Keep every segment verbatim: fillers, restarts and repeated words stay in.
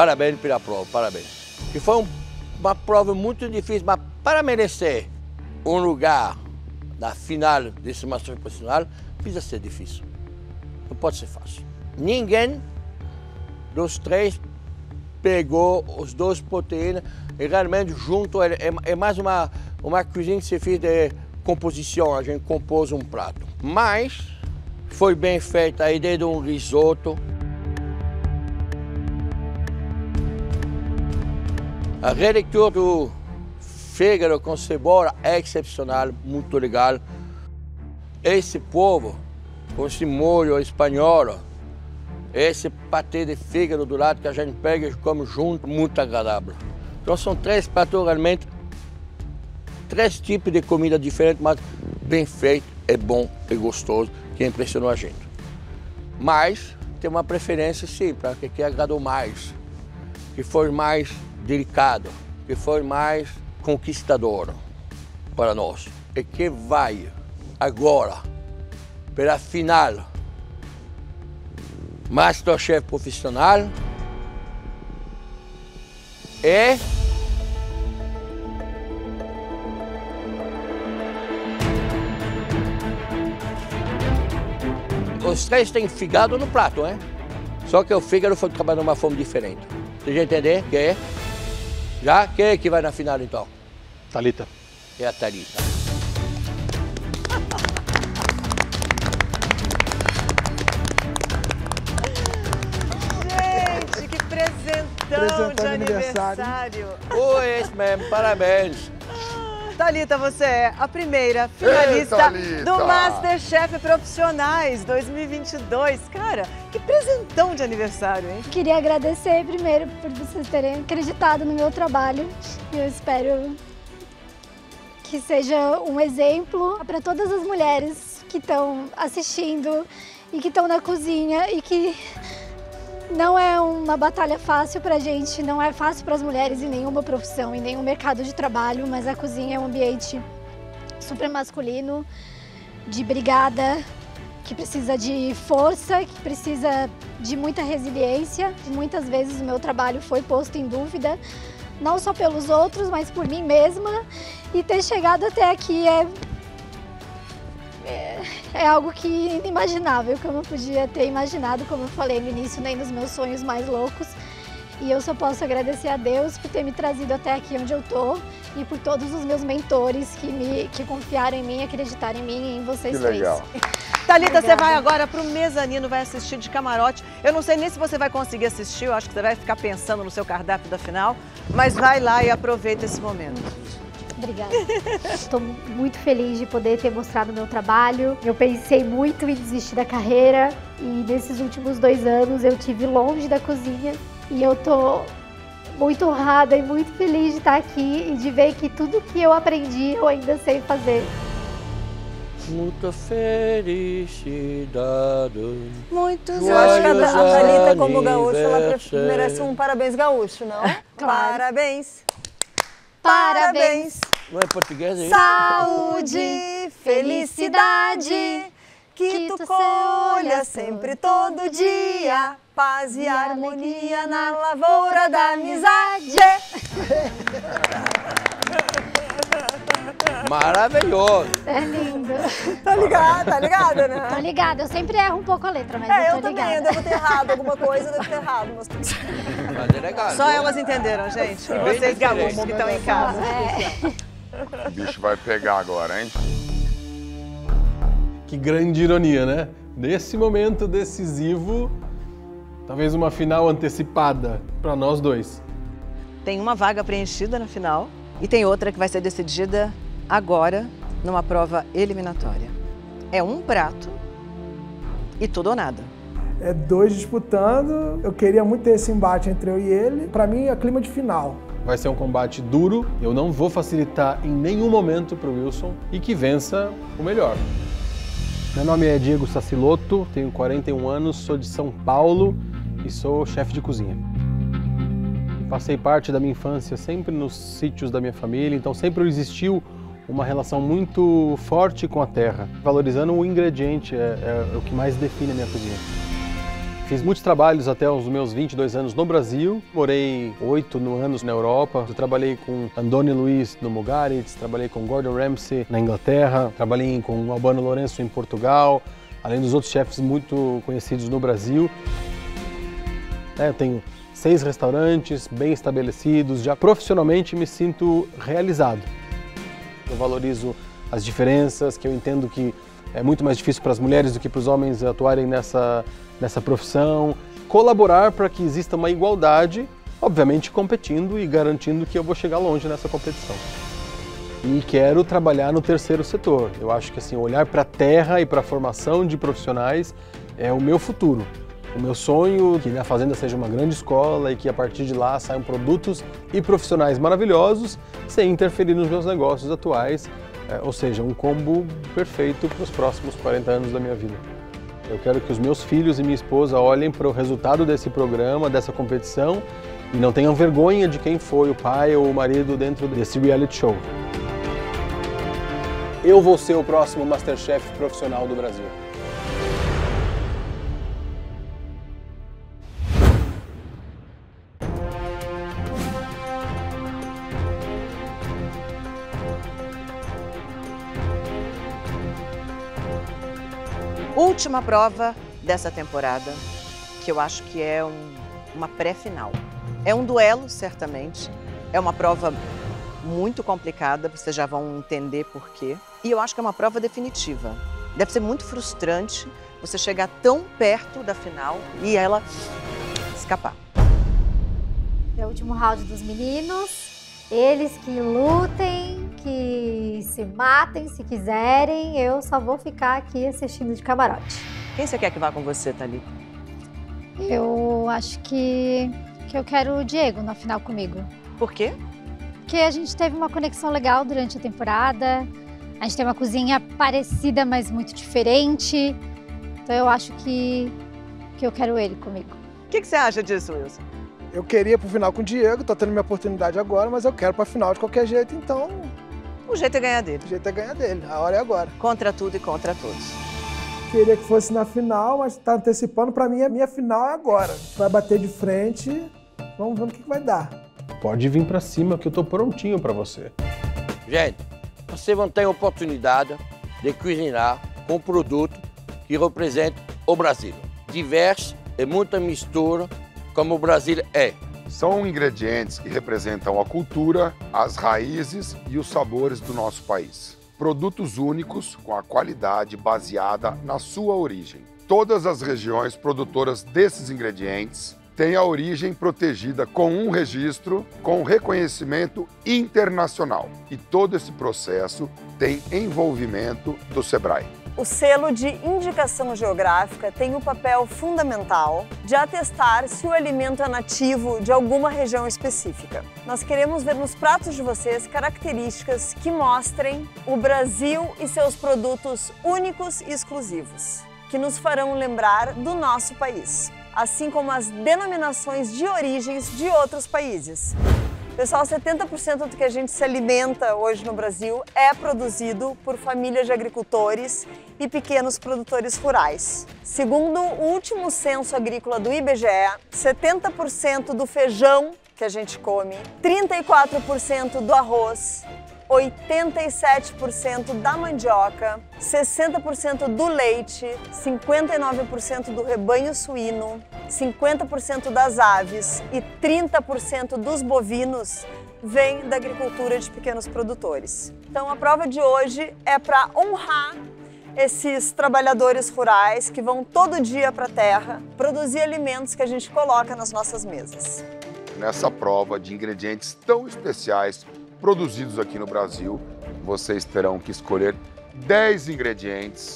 parabéns pela prova, parabéns. E foi um, uma prova muito difícil, mas para merecer um lugar na final desse Master profissional, precisa ser difícil. Não pode ser fácil. Ninguém dos três pegou os dois proteínas e realmente junto é, é mais uma, uma cozinha que se fez de composição, a gente compôs um prato. Mas foi bem feita a ideia de um risoto. A releitura do fígado com cebola é excepcional, muito legal. Esse povo, com esse molho espanhol, esse patê de fígado do lado que a gente pega e come junto, muito agradável. Então são três pratos realmente, três tipos de comida diferentes, mas bem feito, é bom, é gostoso, que impressionou a gente. Mas tem uma preferência sim, para que, que agradou mais, que foi mais delicado, que foi mais conquistador para nós. E que vai agora, pela final, Masterchef profissional e os três têm fígado no prato, né? Só que o fígado foi trabalhado de uma forma diferente. Você já entender? Que é? Já? Quem é que vai na final então? Thalita. É a Thalita. Gente, que presentão, Presentão de de aniversário. aniversário. Oi, esse mesmo, parabéns. Thalita, você é a primeira finalista Ei, do Masterchef Profissionais dois mil e vinte e dois. Cara, que presentão de aniversário, hein? Queria agradecer primeiro por vocês terem acreditado no meu trabalho. Eu espero que seja um exemplo para todas as mulheres que estão assistindo e que estão na cozinha e que não é uma batalha fácil pra gente, não é fácil para as mulheres em nenhuma profissão, em nenhum mercado de trabalho, mas a cozinha é um ambiente super masculino, de brigada, que precisa de força, que precisa de muita resiliência. Muitas vezes o meu trabalho foi posto em dúvida, não só pelos outros, mas por mim mesma. E ter chegado até aqui é, é, é algo que inimaginável, que eu não podia ter imaginado, como eu falei no início, nem nos meus sonhos mais loucos. E eu só posso agradecer a Deus por ter me trazido até aqui onde eu tô e por todos os meus mentores que, me, que confiaram em mim, acreditaram em mim e em vocês Que três. legal. Thalita, você vai agora pro mezanino, vai assistir de camarote. Eu não sei nem se você vai conseguir assistir, eu acho que você vai ficar pensando no seu cardápio da final, mas vai lá e aproveita esse momento. Obrigada. Estou muito feliz de poder ter mostrado o meu trabalho. Eu pensei muito em desistir da carreira e nesses últimos dois anos eu tive longe da cozinha e eu tô muito honrada e muito feliz de estar aqui e de ver que tudo que eu aprendi eu ainda sei fazer. Muita felicidade. Muito Eu acho que a, a Thalita, como gaúcha, ela aniversário. merece um parabéns gaúcho, não? Claro. Parabéns. Parabéns. Não é português aí? Saúde, felicidade, que tu colha sempre todo dia, paz e harmonia na lavoura da amizade. Maravilhoso. É lindo. Tá ligada, tá ligada, né? Tô ligada, eu sempre erro um pouco a letra, mas É, eu eu tô também, eu ligada. devo ter errado alguma coisa, eu devo ter errado. Mas... Mas é legal. Só elas entenderam, gente. E vocês gaúchos que estão em casa. O bicho vai pegar agora, hein? Que grande ironia, né? Nesse momento decisivo, talvez uma final antecipada para nós dois. Tem uma vaga preenchida na final e tem outra que vai ser decidida agora numa prova eliminatória. É um prato e tudo ou nada. É dois disputando, eu queria muito ter esse embate entre eu e ele. Pra mim é clima de final. Vai ser um combate duro, eu não vou facilitar em nenhum momento para o Wilson e que vença o melhor. Meu nome é Diego Saciloto, tenho quarenta e um anos, sou de São Paulo e sou chefe de cozinha. Passei parte da minha infância sempre nos sítios da minha família, então sempre existiu uma relação muito forte com a terra, valorizando o ingrediente, é, é o que mais define a minha cozinha. Fiz muitos trabalhos até os meus vinte e dois anos no Brasil. Morei oito anos na Europa. Eu trabalhei com Andoni Luiz no Mugaritz, trabalhei com Gordon Ramsay na Inglaterra, trabalhei com Albano Lourenço em Portugal, além dos outros chefes muito conhecidos no Brasil. É, eu tenho seis restaurantes bem estabelecidos, já profissionalmente me sinto realizado. Eu valorizo as diferenças, que eu entendo que é muito mais difícil para as mulheres do que para os homens atuarem nessa, nessa profissão. Colaborar para que exista uma igualdade, obviamente competindo e garantindo que eu vou chegar longe nessa competição. E quero trabalhar no terceiro setor. Eu acho que assim, olhar para a terra e para a formação de profissionais é o meu futuro. O meu sonho é que a Fazenda seja uma grande escola e que a partir de lá saiam produtos e profissionais maravilhosos sem interferir nos meus negócios atuais. É, ou seja, um combo perfeito para os próximos quarenta anos da minha vida. Eu quero que os meus filhos e minha esposa olhem para o resultado desse programa, dessa competição, e não tenham vergonha de quem foi o pai ou o marido dentro desse reality show. Eu vou ser o próximo Masterchef profissional do Brasil. Última prova dessa temporada, que eu acho que é um, uma pré-final. É um duelo, certamente. É uma prova muito complicada, vocês já vão entender por quê. E eu acho que é uma prova definitiva. Deve ser muito frustrante você chegar tão perto da final e ela escapar. É o último round dos meninos. Eles que lutem, que se matem se quiserem. Eu só vou ficar aqui assistindo de camarote. Quem você quer que vá com você, Thalita? Eu acho que, que eu quero o Diego na final comigo. Por quê? Porque a gente teve uma conexão legal durante a temporada. A gente tem uma cozinha parecida, mas muito diferente. Então eu acho que, que eu quero ele comigo. O que, que você acha disso, Wilson? Eu queria ir pro final com o Diego, tô tendo minha oportunidade agora, mas eu quero pra final de qualquer jeito, então O jeito é ganhar dele. o jeito é ganhar dele, a hora é agora. Contra tudo e contra todos. Queria que fosse na final, mas tá antecipando, pra mim a minha final é agora. Vai bater de frente, vamos ver o que que vai dar. Pode vir para cima que eu tô prontinho para você. Gente, vocês vão ter a oportunidade de cozinhar com um produto que representa o Brasil. Diverso e muita mistura, como o Brasil é. São ingredientes que representam a cultura, as raízes e os sabores do nosso país. Produtos únicos com a qualidade baseada na sua origem. Todas as regiões produtoras desses ingredientes têm a origem protegida com um registro com reconhecimento internacional. E todo esse processo tem envolvimento do Sebrae. O selo de indicação geográfica tem o papel fundamental de atestar se o alimento é nativo de alguma região específica. Nós queremos ver nos pratos de vocês características que mostrem o Brasil e seus produtos únicos e exclusivos, que nos farão lembrar do nosso país, assim como as denominações de origens de outros países. Pessoal, setenta por cento do que a gente se alimenta hoje no Brasil é produzido por famílias de agricultores e pequenos produtores rurais. Segundo o último censo agrícola do I B G E, setenta por cento do feijão que a gente come, trinta e quatro por cento do arroz, oitenta e sete por cento da mandioca, sessenta por cento do leite, cinquenta e nove por cento do rebanho suíno, cinquenta por cento das aves e trinta por cento dos bovinos vem da agricultura de pequenos produtores. Então a prova de hoje é para honrar esses trabalhadores rurais que vão todo dia para a terra produzir alimentos que a gente coloca nas nossas mesas. Nessa prova de ingredientes tão especiais produzidos aqui no Brasil, vocês terão que escolher dez ingredientes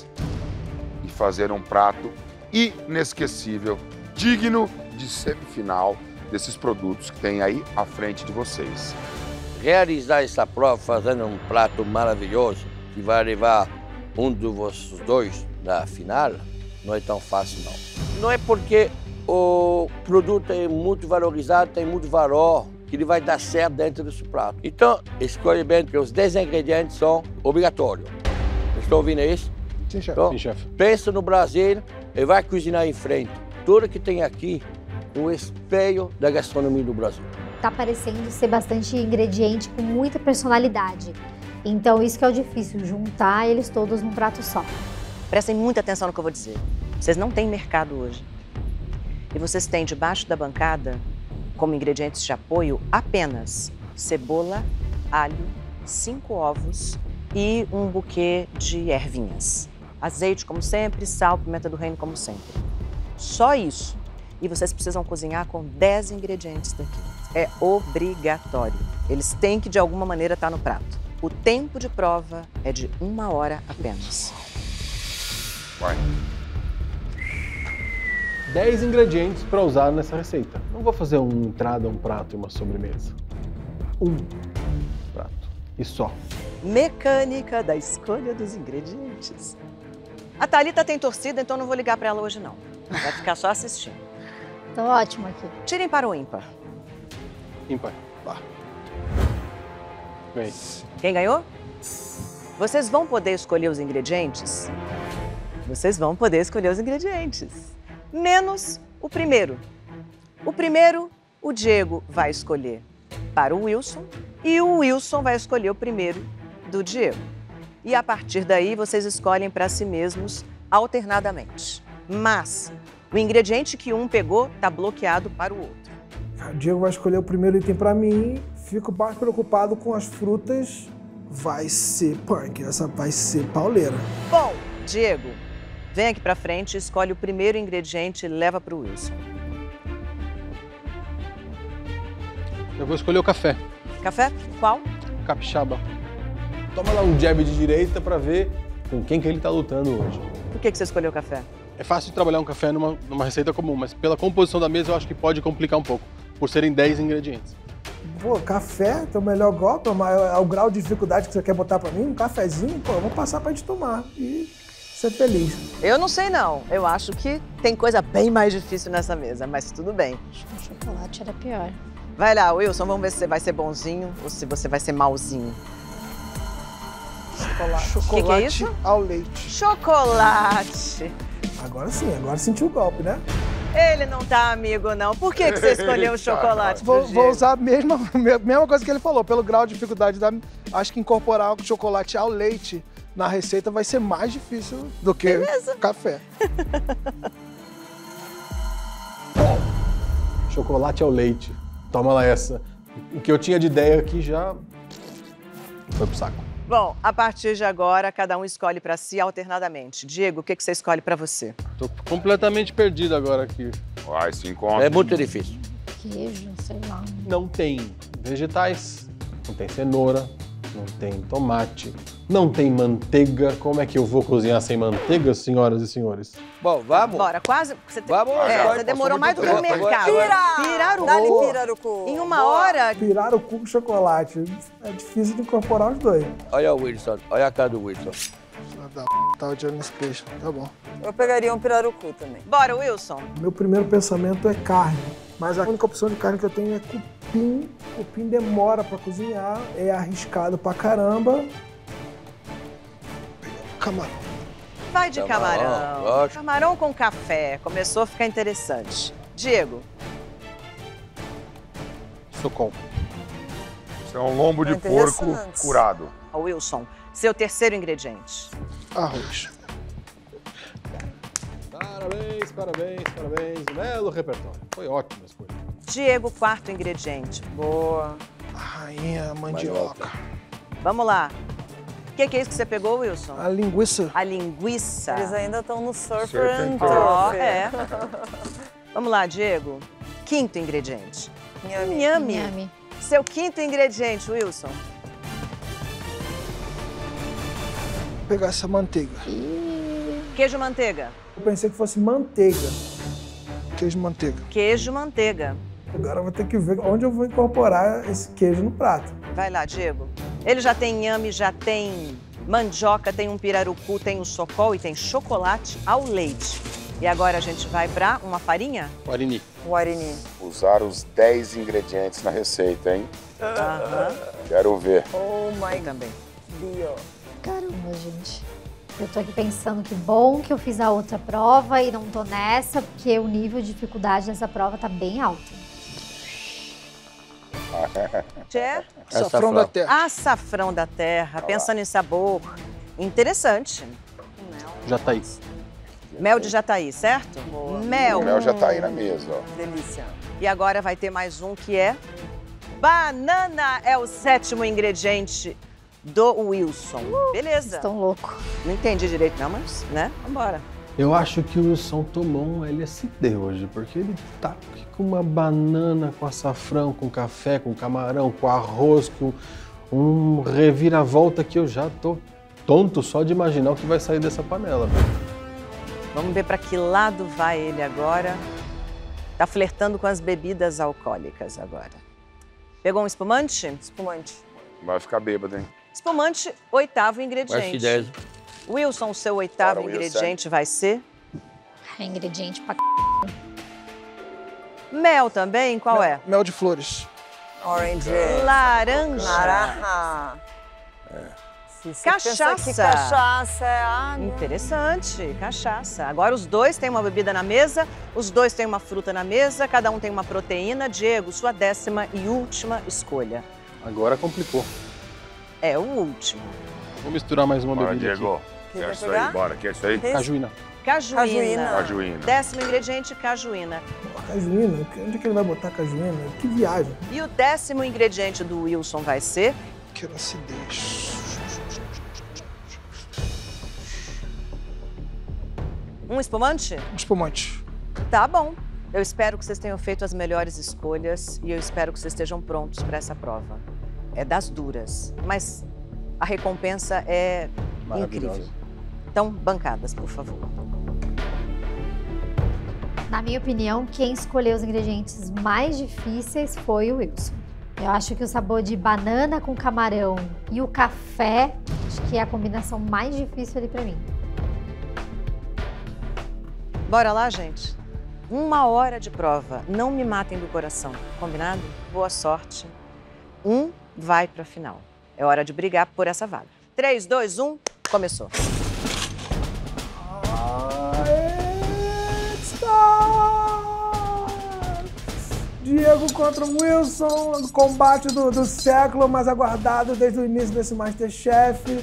e fazer um prato inesquecível, digno de semifinal desses produtos que tem aí à frente de vocês. Realizar essa prova fazendo um prato maravilhoso que vai levar um de vocês dois na final, não é tão fácil não. Não é porque o produto é muito valorizado, tem muito valor, que ele vai dar certo dentro desse prato. Então, escolhe bem, porque os dez ingredientes são obrigatórios. Estão ouvindo isso? Sim, chefe. Então, Sim, chefe. pensa no Brasil e vai cozinhar em frente. tudo que tem aqui, o espelho da gastronomia do Brasil. Tá parecendo ser bastante ingrediente com muita personalidade. Então isso que é o difícil, juntar eles todos num prato só. Prestem muita atenção no que eu vou dizer. Vocês não têm mercado hoje. E vocês têm debaixo da bancada, como ingredientes de apoio, apenas cebola, alho, cinco ovos e um buquê de ervinhas. Azeite, como sempre, sal, pimenta do reino, como sempre. Só isso. E vocês precisam cozinhar com dez ingredientes daqui. É obrigatório. Eles têm que, de alguma maneira, estar no prato. O tempo de prova é de uma hora apenas. Vai. dez ingredientes para usar nessa receita. Não vou fazer uma entrada, um prato e uma sobremesa. Um prato. E só. Mecânica da escolha dos ingredientes. A Thalita tem torcida, então não vou ligar para ela hoje, não. Vai ficar só assistindo. Tô ótimo aqui. Tirem para o ímpar. Ímpar. Lá. Vem. Quem ganhou? Vocês vão poder escolher os ingredientes? Vocês vão poder escolher os ingredientes. Menos o primeiro. O primeiro, o Diego vai escolher para o Wilson e o Wilson vai escolher o primeiro do Diego. E a partir daí, vocês escolhem para si mesmos alternadamente. Mas o ingrediente que um pegou está bloqueado para o outro. O Diego vai escolher o primeiro item para mim. Fico mais preocupado com as frutas. Vai ser punk, essa vai ser pauleira. Bom, Diego, vem aqui para frente, escolhe o primeiro ingrediente e leva para o Wilson. Eu vou escolher o café. Café? Qual? Capixaba. Toma lá um jab de direita para ver com quem que ele tá lutando hoje. Por que que você escolheu o café? É fácil de trabalhar um café numa, numa receita comum, mas pela composição da mesa eu acho que pode complicar um pouco, por serem dez ingredientes. Pô, café, teu melhor golpe, é o grau de dificuldade que você quer botar pra mim? Um cafezinho, pô, eu vou passar pra gente tomar e ser feliz. Eu não sei não, eu acho que tem coisa bem mais difícil nessa mesa, mas tudo bem. O chocolate era pior. Vai lá, Wilson, vamos ver se você vai ser bonzinho ou se você vai ser malzinho. Chocolate. Que que é isso? Ao leite. Chocolate. Agora sim, agora sentiu o golpe, né? Ele não tá amigo, não. Por que que você escolheu o chocolate? Vou, pro vou Diego? usar a mesma, mesma coisa que ele falou, pelo grau de dificuldade da... Acho que incorporar o chocolate ao leite na receita vai ser mais difícil do que Beleza. café. Chocolate ao leite. Toma lá essa. O que eu tinha de ideia aqui já foi pro saco. Bom, a partir de agora, cada um escolhe pra si alternadamente. Diego, o que que você escolhe pra você? Tô completamente perdido agora aqui. Vai, se encontra. É muito difícil. Queijo, sei lá. Não tem vegetais, não tem cenoura, não tem tomate, não tem manteiga. Como é que eu vou cozinhar sem manteiga, senhoras e senhores? Bom, vamos. Bora, quase. Você, te... Vamos, é, agora você demorou passou mais do que muito o tempo. mercado. Agora- Pirarucu. Dá-lhe pirarucu. Em uma Boa. hora. Pirar o cu com chocolate. É difícil de incorporar os dois. Olha o Wilson, olha a cara do Wilson. Filha da p... Tava de olho nesse peixe. Tá bom. Eu pegaria um pirarucu também. Bora, Wilson. Meu primeiro pensamento é carne. Mas a única opção de carne que eu tenho é cupim. Cupim demora pra cozinhar, é arriscado pra caramba. Camarão. Vai de Camarão, camarão. lógico. Camarão com café. Começou a ficar interessante. Diego. Socom. Isso é um lombo de Tá porco interessante. curado. Ó, Wilson, seu terceiro ingrediente. Arroz. Parabéns, parabéns, parabéns. Belo repertório. Foi ótimo a escolha. Diego, quarto ingrediente. Boa. A rainha mandioca. Vamos lá. O que, que é isso que você pegou, Wilson? A linguiça. A linguiça. Eles ainda estão no Surfer Surfer and and Ó, Turf. é. Vamos lá, Diego. Quinto ingrediente. Nhame. Nhame. Nhame. Seu quinto ingrediente, Wilson. Vou pegar essa manteiga. Queijo manteiga. Eu pensei que fosse manteiga. Queijo manteiga. Queijo manteiga. Agora eu vou ter que ver onde eu vou incorporar esse queijo no prato. Vai lá, Diego. Ele já tem inhame, já tem mandioca, tem um pirarucu, tem um socol e tem chocolate ao leite. E agora a gente vai pra uma farinha? Guarini. Guarini. Usar os dez ingredientes na receita, hein? Aham. Quero ver. Oh my Eu também. Dio. Caramba, gente. Eu tô aqui pensando que bom que eu fiz a outra prova e não tô nessa, porque o nível de dificuldade dessa prova tá bem alto. Tchê? Açafrão da terra. Açafrão da terra, pensando em sabor. Interessante. Jataí. Mel de Jataí, certo? Boa. Mel. O mel já tá aí na mesa, ó. Delícia. E agora vai ter mais um que é banana. É o sétimo ingrediente do Wilson. Beleza. Estão louco. Não entendi direito não, mas, né? Vambora. Eu acho que o Wilson tomou um L S D hoje, porque ele tá aqui com uma banana, com açafrão, com café, com camarão, com arroz, com um reviravolta que eu já tô tonto só de imaginar o que vai sair dessa panela. Vamos ver para que lado vai ele agora. Tá flertando com as bebidas alcoólicas agora. Pegou um espumante? Espumante. Vai ficar bêbado, hein? Espumante, oitavo Vai ingrediente. se dez. Wilson, seu oitavo Bora, Wilson. ingrediente vai ser? É ingrediente pra c... Mel também? Qual é? Mel de flores. Orange. Laranja. Naranja. Se você Cachaça. pensa que cachaça é água. Interessante, cachaça. Agora os dois têm uma bebida na mesa, os dois têm uma fruta na mesa, cada um tem uma proteína. Diego, sua décima e última escolha. Agora complicou. É o último. Vou misturar mais uma Bora, bebida Diego. aqui. Quer Quer isso pegar? aí? Bora, quer isso aí? Esse? Cajuína. Cajuína. Cajuína. Cajuína. Décimo ingrediente, cajuína. Cajuína? Onde é que ele vai botar cajuína? Que viagem. E o décimo ingrediente do Wilson vai ser? Que acidez. Um espumante? Espumante. Tá bom. Eu espero que vocês tenham feito as melhores escolhas e eu espero que vocês estejam prontos para essa prova. É das duras, mas a recompensa é incrível. Então, bancadas, por favor. Na minha opinião, quem escolheu os ingredientes mais difíceis foi o Wilson. Eu acho que o sabor de banana com camarão e o café, acho que é a combinação mais difícil ali pra mim. Bora lá, gente? Uma hora de prova. Não me matem do coração, combinado? Boa sorte. Um vai pra final. É hora de brigar por essa vaga. Três, dois, um, começou. Diego contra o Wilson, o combate do, do século, mais aguardado desde o início desse Masterchef.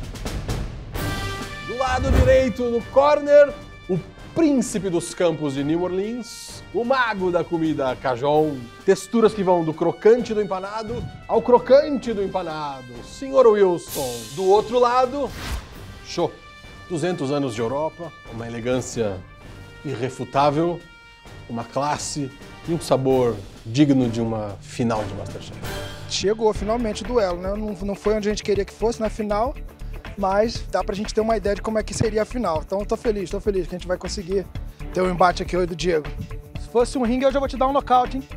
Do lado direito, no corner, o príncipe dos campos de New Orleans, o mago da comida Cajun. Texturas que vão do crocante do empanado ao crocante do empanado, senhor Wilson. Do outro lado, show. duzentos anos de Europa, uma elegância irrefutável, uma classe e um sabor digno de uma final de Masterchef. Chegou finalmente o duelo, né? Não, não foi onde a gente queria que fosse na final, mas dá pra gente ter uma ideia de como é que seria a final. Então eu tô feliz, tô feliz que a gente vai conseguir ter um embate aqui hoje do Diego. Se fosse um ringue, eu já vou te dar um nocaute, hein?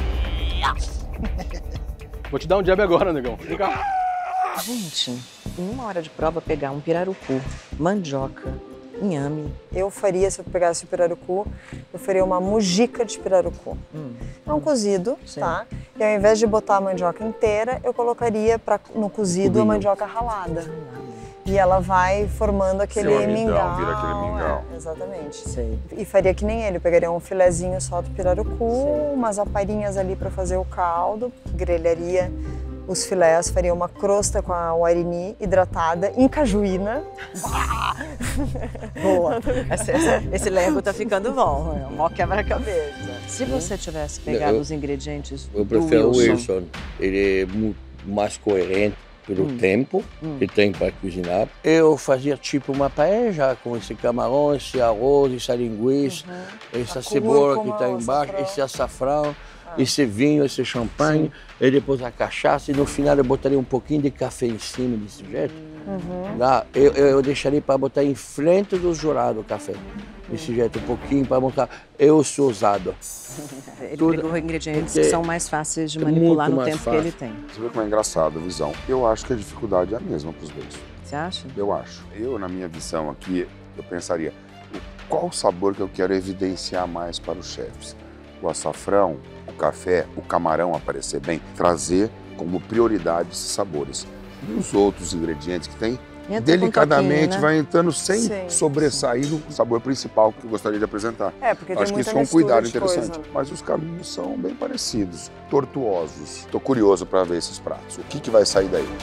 Vou te dar um jab agora, negão. Vem cá. Gente, em uma hora de prova, pegar um pirarucu, mandioca, inhame. Eu faria, se eu pegasse o pirarucu, eu faria uma mujica de pirarucu. Hum. É um cozido, Sim. tá? E ao invés de botar a mandioca inteira, eu colocaria pra, no cozido a Cubinho. mandioca ralada. E ela vai formando aquele Seu amidão, mingau. vira aquele mingau. É, exatamente. Sei. E faria que nem ele, eu pegaria um filezinho só do pirarucu, umas aparinhas ali para fazer o caldo, grelharia os filés, faria uma crosta com a warini hidratada em cajuína. Boa. Esse, esse, esse Lego tá ficando bom. É um mó quebra-cabeça. Se você tivesse pegado Eu- os ingredientes Eu do prefiro o Wilson, Wilson. Ele é muito mais coerente pelo Hum. tempo Hum. que tem para cozinhar. Eu fazia tipo uma paella com esse camarão, esse arroz, essa linguiça, essa A cebola que cúrcuma, está o embaixo, açafrão. esse açafrão, esse vinho, esse champanhe, e depois a cachaça, e no final eu botaria um pouquinho de café em cima desse jeito. Lá, eu, eu, eu deixaria para botar em frente do jurado o café. Desse jeito, um pouquinho para mostrar. Eu sou ousado. ele tudo- pegou ingredientes porque que são mais fáceis de é manipular muito no mais tempo que ele fácil. tem. Você vê como é engraçado a visão. Eu acho que a dificuldade é a mesma para os dois. Você acha? Eu acho. Eu, na minha visão aqui, eu pensaria, qual o sabor que eu quero evidenciar mais para os chefes? O açafrão, o café, o camarão aparecer bem, trazer como prioridade esses sabores. E os outros ingredientes que tem, Entra delicadamente, com um toquinho, né? vai entrando sem Sim, sobressair o sabor principal que eu gostaria de apresentar. É, porque tem Acho que muita isso é um mistura cuidado de interessante. coisa. Mas os caminhos são bem parecidos, tortuosos. Estou curioso para ver esses pratos. O que, que vai sair daí?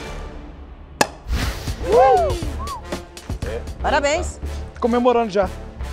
Parabéns. Comemorando já.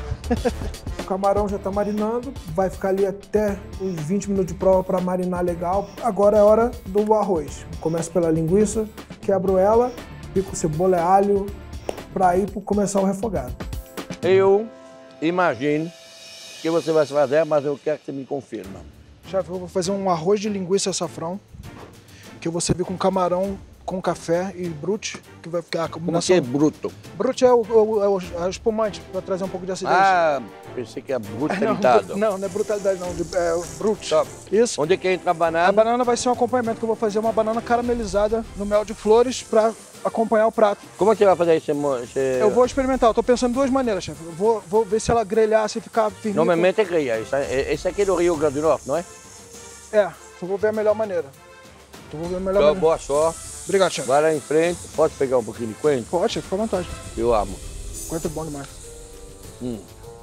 O camarão já está marinando, vai ficar ali até uns vinte minutos de prova para marinar legal. Agora é hora do arroz. Começo pela linguiça, quebro ela, pico cebola e alho para ir para começar o refogado. Eu imagino que você vai fazer, mas eu quero que você me confirma. Chefe, eu vou fazer um arroz de linguiça e açafrão, que eu vou servir com camarão com café e brute, que vai ficar a Como combinação. que é bruto? Brute é o, o, é o, é o espumante, para trazer um pouco de acidez. Ah, pensei que é brutalizado. Não, não é brutalidade não, é o brute. Tá. Isso. Onde que entra a A banana? banana vai ser um acompanhamento, que eu vou fazer uma banana caramelizada no mel de flores para acompanhar o prato. Como você vai fazer esse... esse... Eu vou experimentar, eu tô pensando de duas maneiras, chefe. Eu vou, vou ver se ela grelhar, se ficar firme. Normalmente é grelha. Esse, esse aqui é do Rio Grande do Norte, não é? É, eu vou ver a melhor maneira. Eu vou ver a melhor Então, maneira. boa sorte. Obrigado, chefe. Vai lá em frente. Pode pegar um pouquinho de coentro? Pode, chefe, fica à vontade. Eu amo. Coentro é bom demais. Hum.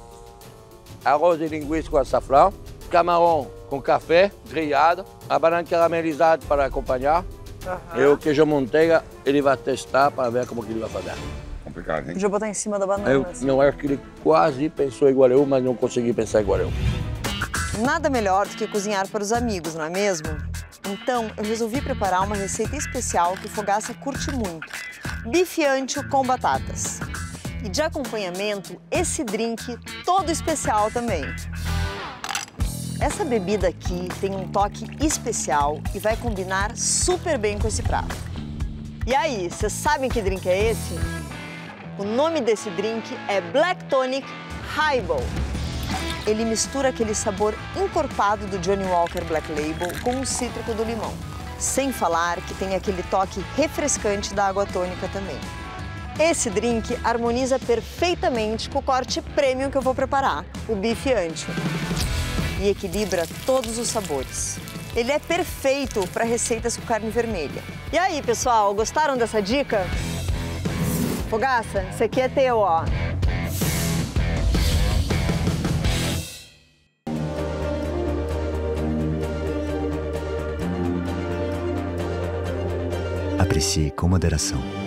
Arroz de linguiça com açafrão, camarão com café grelhado, a banana caramelizada para acompanhar. Aham. E o queijo manteiga, ele vai testar para ver como que ele vai fazer. Complicado, hein? Podia botar em cima da banana. Eu assim. não acho que ele quase pensou igual eu, mas não consegui pensar igual eu. Nada melhor do que cozinhar para os amigos, não é mesmo? Então, eu resolvi preparar uma receita especial que o Fogaça curte muito. Bife ancho com batatas. E de acompanhamento, esse drink todo especial também. Essa bebida aqui tem um toque especial e vai combinar super bem com esse prato. E aí, vocês sabem que drink é esse? O nome desse drink é Black Tonic Highball. Ele mistura aquele sabor encorpado do Johnny Walker Black Label com o cítrico do limão. Sem falar que tem aquele toque refrescante da água tônica também. Esse drink harmoniza perfeitamente com o corte premium que eu vou preparar, o bife ancho. E equilibra todos os sabores. Ele é perfeito para receitas com carne vermelha. E aí, pessoal, gostaram dessa dica? Fogaça, esse aqui é teu, ó. Aprecie com moderação.